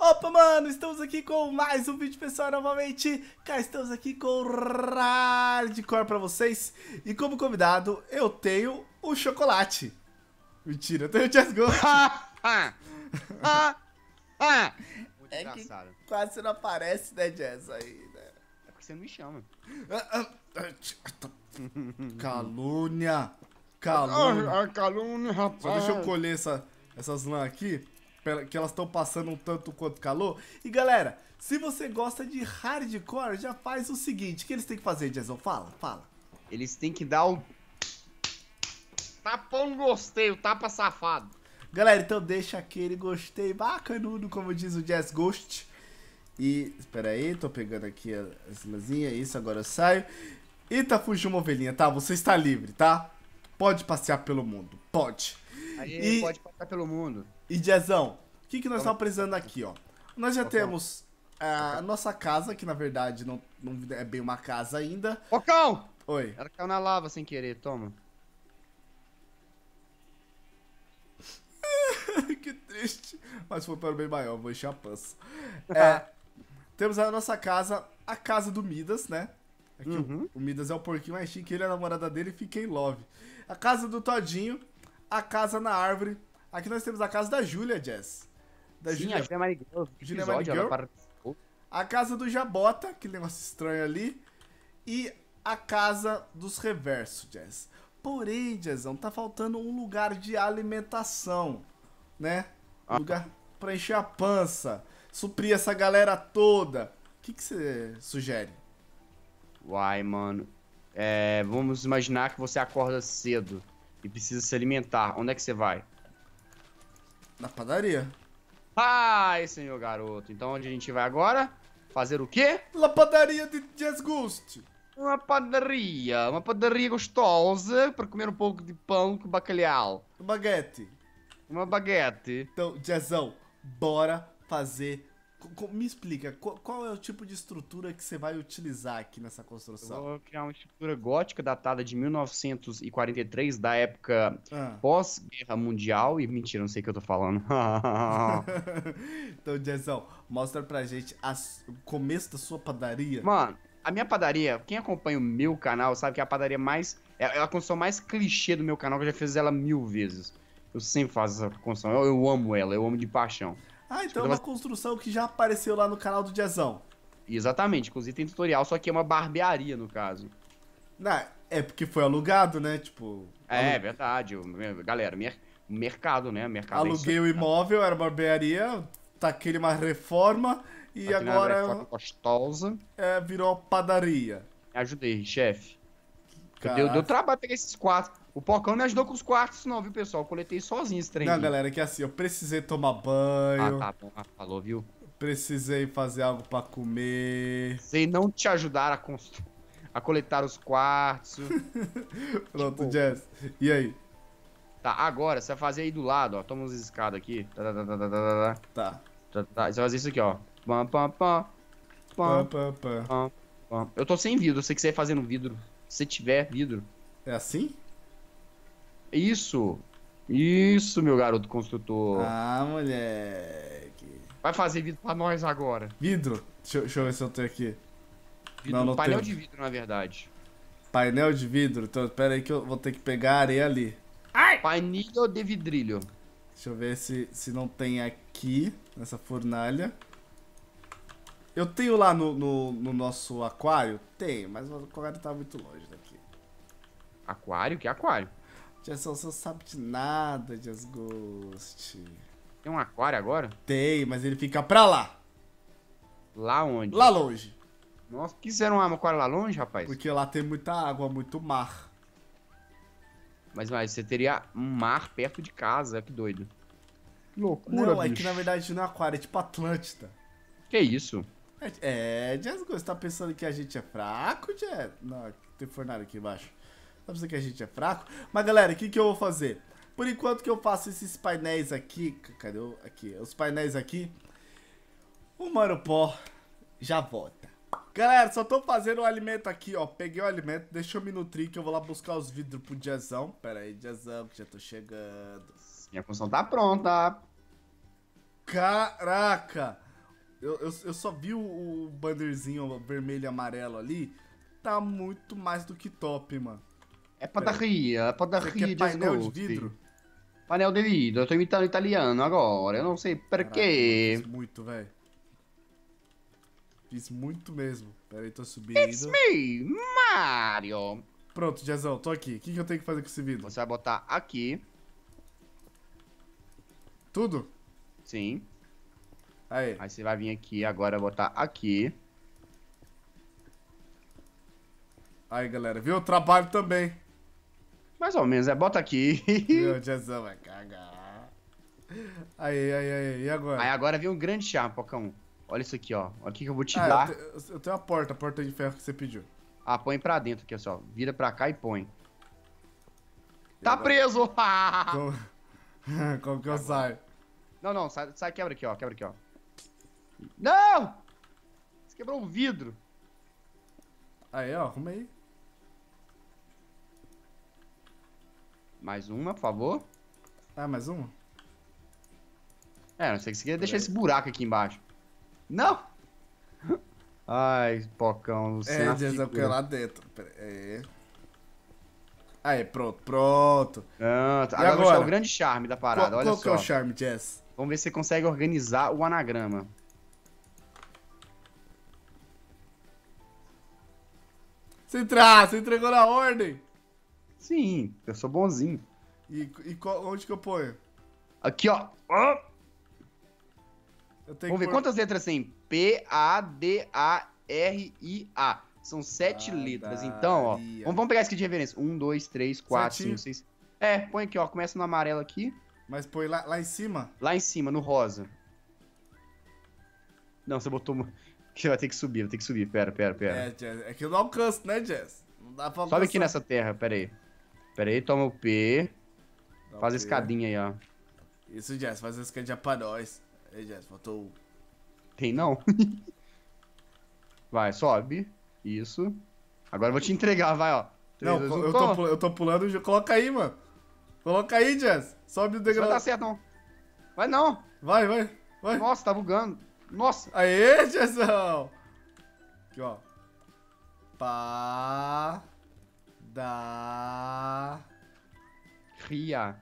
Opa, mano, estamos aqui com mais um vídeo, pessoal, novamente. Cá estamos aqui com o Hardcore pra vocês. E como convidado, eu tenho o Chocolate. Mentira, eu tenho o Just Ghost. Muito É que engraçado. quase não aparece, né, Jazz, aí, né? É porque você não me chama. Calúnia. Calúnia. Calúnia, rapaz. Só deixa eu colher essas lãs aqui, que elas estão passando um tanto quanto calor. E galera, se você gosta de hardcore, já faz o seguinte: o que eles têm que fazer, Jason? Fala. Eles têm que dar o tapão no gostei, o tapa safado. Galera, então deixa aquele gostei bacanudo, como diz o Jazz Ghost. E, espera aí, tô pegando aqui as lãzinhas, isso, agora eu saio. E tá fugindo uma ovelhinha, tá? Você está livre, tá? Pode passear pelo mundo, pode. Aí pode passar pelo mundo. E Jazão, o que nós estamos precisando aqui, ó? Nós já Focão. temos a nossa casa, que na verdade não é bem uma casa ainda. Focão! Oi. Ela caiu na lava sem querer, toma. Que triste. Mas foi para o bem maior, vou encher a pança. Temos a nossa casa, a casa do Midas, né? Aqui o Midas é o porquinho mais chique, ele é a namorada dele e fica em love. A casa do Todinho, a casa na árvore. Aqui nós temos a casa da Júlia, Jazz. Da Sim, Júlia. a Julia Mariguel. Julia Episódio, ela Mariguel. participou. A casa do Jabota, aquele negócio estranho ali. E a casa dos reversos, Jazz. Porém, Jazzão, tá faltando um lugar de alimentação, né? Um lugar pra encher a pança, suprir essa galera toda. O que você sugere? Uai, mano. Vamos imaginar que você acorda cedo e precisa se alimentar. Onde é que você vai? Na padaria. Ai, senhor garoto. Então onde a gente vai agora? Fazer o quê? La padaria de Jazz Ghost. Uma padaria gostosa para comer um pouco de pão com bacalhau. Baguete. Uma baguete. Então, Jazzão, bora fazer... Me explica, qual é o tipo de estrutura que você vai utilizar aqui nessa Eu construção? vou criar uma estrutura gótica datada de 1943, da época Ah. pós-guerra mundial. E mentira, não sei o que eu tô falando. Então, Jazzão, mostra pra gente o começo da sua padaria. Mano, a minha padaria, quem acompanha o meu canal sabe que é a padaria mais... É a construção mais clichê do meu canal, que eu já fiz ela 1000 vezes. Eu sempre faço essa construção, eu amo ela, eu amo de paixão. Ah, então é uma construção que já apareceu lá no canal do Jazzão. Exatamente, inclusive tem tutorial, só que é uma barbearia no caso. Não, é porque foi alugado, né? Tipo... É verdade, galera, mercado, né? Mercado Aluguei o imóvel, era barbearia, taquei uma reforma e agora gostosa. Virou uma padaria. Me ajudei, chefe. Caraca. Deu trabalho pegar esses quartos. O Pocão não ajudou com os quartos não, viu, pessoal? Eu coletei sozinho esse trem. Não, aqui. galera, que assim, eu precisei tomar banho, Tá bom, falou, viu? precisei fazer algo pra comer. Sei não te ajudar a coletar os quartos. Pronto, Tipo, Jazz. E aí? Tá, agora você vai fazer aí do lado, ó. Toma umas escadas aqui. Tá. Você vai fazer isso aqui, ó. Pam, pam, pam. Pã, Pam, pã, pã. pam, pam. Eu tô sem vidro, eu sei que você vai fazer no vidro. Se tiver vidro. É assim? Isso, meu garoto construtor. Ah, moleque. Vai fazer vidro pra nós agora. Vidro? Deixa eu ver se eu tenho aqui. Vidro, Não painel tenho. de vidro, na verdade. Painel de vidro? Então, pera aí que eu vou ter que pegar a areia ali. Painel de vidrilho. Deixa eu ver se não tem aqui, nessa fornalha. Eu tenho lá no nosso aquário? Tenho, mas o aquário tá muito longe daqui. Aquário? Que aquário? Jason, você não sabe de nada, Jazz Ghost. Tem um aquário agora? Tem, mas ele fica pra lá. Lá onde? Lá longe. Nossa, quiseram um aquário lá longe, rapaz? Porque lá tem muita água, muito mar. Mas você teria um mar perto de casa, que doido. Que loucura, Não, é bicho. que na verdade não é aquário, é tipo Atlântida. Que isso? Jazz Ghost, tá pensando que a gente é fraco, Jazz? Não, tem fornalha aqui embaixo. Tá pensando que a gente é fraco? Mas galera, o que eu vou fazer? Por enquanto que eu faço esses painéis aqui... Cadê aqui? Os painéis aqui. O Mano Pó já volta. Galera, só tô fazendo o alimento aqui, ó. Peguei o alimento, deixa eu me nutrir que eu vou lá buscar os vidros pro Jazzão. Pera aí, Jazzão, que já tô chegando. Minha construção tá pronta. Caraca! Eu só vi o bannerzinho vermelho e amarelo ali. Tá muito mais do que top, mano. É Você padaria quer de painel de Sghost. vidro? Painel de vidro, eu tô imitando italiano agora, eu não sei Caraca, mano, perquê. fiz muito, velho. Fiz muito mesmo. Pera aí, tô It's subindo. me, Mario. Pronto, Jezão, tô aqui. O que eu tenho que fazer com esse vidro? Você vai botar aqui, Tudo? sim. Aí. Aí você vai vir aqui, agora botar aqui. Aí, galera. Viu? Eu trabalho também. Mais ou menos, bota aqui. Meu, Jezão vai cagar. Aí. E agora? Aí agora vem um grande charme, Pocão. Olha isso aqui, ó. Olha o que eu vou te Ah, dar. eu tenho a porta de ferro que você pediu. Ah, põe pra dentro aqui, ó, só. Vira pra cá e põe. E Tá agora? preso! Como que eu saio? Não, sai, quebra aqui, ó. Não! Você quebrou o vidro. Aí, ó, arruma aí. Mais uma, por favor. Ah, mais uma? Não sei que você queria deixar esse buraco aqui embaixo. Não! Ai, Pocão, você na Jezão, porque é figura. lá dentro. Pera aí. Aí, pronto. Pronto. Pronto. E Agora eu vou agora? achar o grande charme da parada, olha Qual que é só. o charme, Jess? Vamos ver se você consegue organizar o anagrama. Você entregou na ordem. Sim, eu sou bonzinho. Onde que eu ponho? Aqui, ó. Ó. Eu tenho Vamos ver que pôr- quantas letras tem. P-A-D-A-R-I-A. São 7 letras. Então, ó. Padaria. Vamos pegar isso aqui de referência. 1, 2, 3, 4, Certinho. 5, 6. Põe aqui, ó. Começa no amarelo aqui. Mas põe lá em cima? Lá em cima, no rosa. Não, você botou. Você vai ter que subir, Pera. Jess. É que eu não alcanço, né, Jess? Não dá pra Sobe aqui alcançar. nessa terra, pera aí, toma o P. Dá Faz a o quê? escadinha aí, ó. Isso, Jess. Faz a escadinha pra nós. Aí, Jess, faltou um. Tem não? Vai, sobe. Isso. Agora eu vou te entregar, vai, ó. Não, 3, 2, 1, eu tô pulando. Coloca aí, mano. Coloca aí, Jess. Sobe o Isso vai degrau. dar certo, não. Vai não. Vai. Nossa, tá bugando. Nossa. Aê, Jessão. Aqui, ó. Pá. Da. Ria.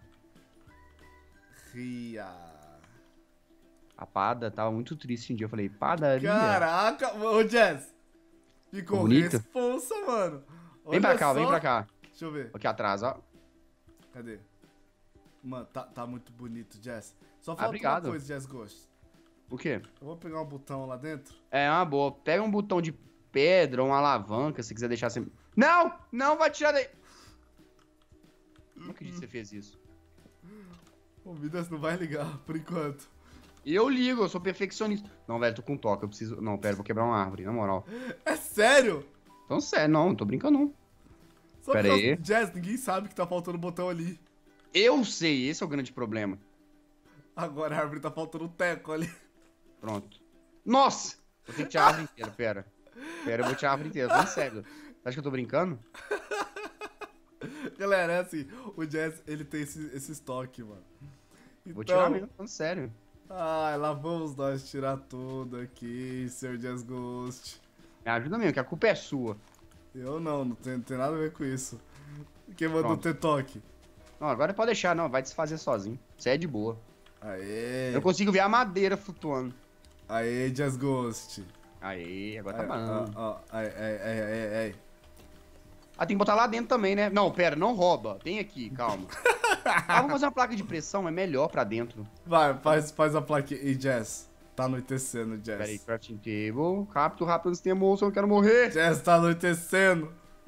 Ria. A Pada tava muito triste um dia. Eu falei, padaria? Caraca, ô Jess. Ficou Bonito. responsa, mano. Vem pra Olha cá, vem só. pra cá. Deixa eu ver. Aqui atrás, ó. Cadê? Mano, tá muito bonito, Jess. Só falta uma obrigado. coisa, Jess Ghost. O quê? Eu vou pegar um botão lá dentro. É uma boa. Pega um botão de pedra ou uma alavanca, se quiser deixar assim. Não! Não, vai tirar daí. Não acredito que você fez isso. O Midas não vai ligar, por enquanto. Eu ligo, eu sou perfeccionista. Não, velho, tô com toque, eu preciso... Não, pera, eu vou quebrar uma árvore, na moral. É sério? Então, sério, não tô brincando, não. Só Pera porque aí. Jess, ninguém sabe que tá faltando botão ali. Eu sei, esse é o grande problema. Agora a árvore tá faltando um teco ali. Pronto. Nossa! Vou ter que tirar a árvore inteira, pera. Pera, eu vou tirar a árvore inteira, tô sério. Você acha que eu tô brincando? Galera, é assim, o Jess, ele tem esse estoque, mano. Então, Vou tirar mesmo, falando sério. Ai, lá vamos nós tirar tudo aqui, seu Jess Ghost. Me ajuda mesmo, que a culpa é sua. Eu não tem nada a ver com isso. Quem mandou Pronto. ter toque? Não, agora pode deixar, não, vai desfazer sozinho. Você é de boa. Aê, Eu consigo ver a madeira flutuando. aê, Jess Ghost. Aí, agora tá Aí, bom. ó, aí. Ah, tem que botar lá dentro também, né? Não, pera, não rouba. Tem aqui, calma. Vamos fazer uma placa de pressão, é melhor pra dentro. Vai, faz a placa aí, Jess. Tá anoitecendo, Jess. Pera aí, crafting table. Rápido, antes tem moço, eu não quero morrer. Jess, tá anoitecendo.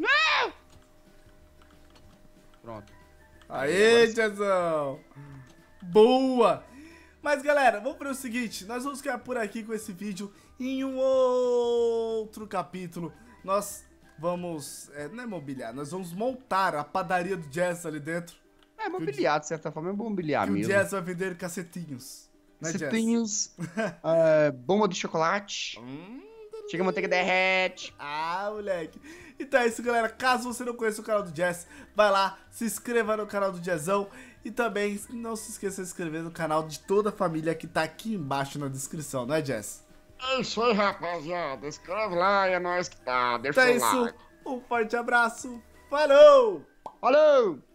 Pronto. Aê, Jessão. Boa. Mas, galera, vamos para o seguinte. Nós vamos ficar por aqui com esse vídeo. Em um outro capítulo, nós vamos... não é mobiliar, nós vamos montar a padaria do Jess ali dentro. É mobiliar, de certa forma, é mobiliar E o mesmo. Jess vai vender cacetinhos. Né, Jess? Cetinhos, bomba de chocolate, chega a manteiga derrete. Ah, moleque. Então é isso, galera. Caso você não conheça o canal do Jess, vai lá, se inscreva no canal do Jessão. E também não se esqueça de se inscrever no canal de toda a família que tá aqui embaixo na descrição, né, Jess? É isso aí, rapaziada. Escreve lá e é nóis que tá. Deixa Então é o isso. like. Um forte abraço. Falou! Falou!